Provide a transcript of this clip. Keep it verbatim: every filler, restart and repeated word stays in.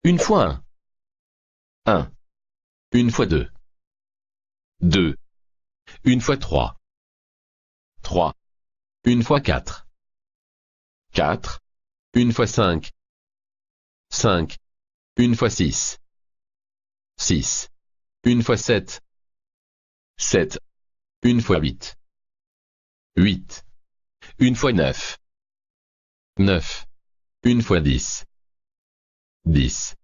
Une fois un. Un. Une fois deux. Deux. Une fois trois. Trois. Une fois quatre. Quatre. Une fois cinq. Cinq. Une fois six. Six. Une fois sept. Sept. Une fois huit. Huit. Une fois neuf. Neuf. Une fois dix. Dix.